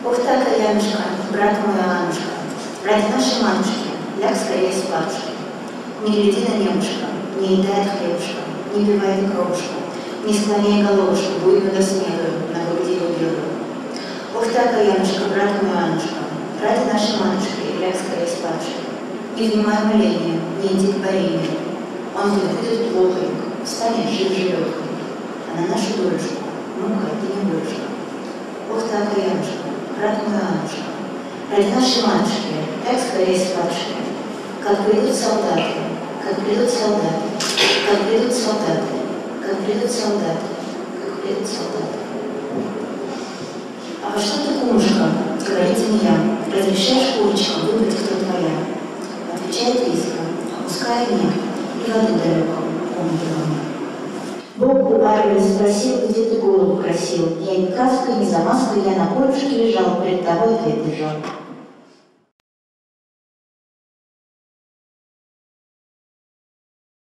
Ух, так, Янушка, брат мой Анушка, ради нашей матушки, ляг скорее спадушки. Не гляди на небушка, не едай хлебушка, не пивай кровушку, не склоняй головушку, буйную до снега, на груди белую. Ух, так, Янушка, брат мой Анушка, ради нашей матушки, ляг скорее спадушки. Не внимай молением, не иди к борению. Он тебе будет плохонько, станет жив-живехонько, а на нашу дурочку мука ты не бурушка. Ух, так, Янушка, брат мой Анушка, ради нашей матушки, ляг скорее спадушки. Как придут солдаты, как придут солдаты, как придут солдаты, как придут солдаты, как придут солдаты. А во что ты, кумушка, говорит змея, разрешаешь курочкам выбрать, кто твоя? Отвечает иска, опуская нет, и воды далеко, умерла. Бог у Арии спросил, где ты голову красил. Я ни краской, ни замазкой, я на полюшке лежал, перед тобой ответ держал.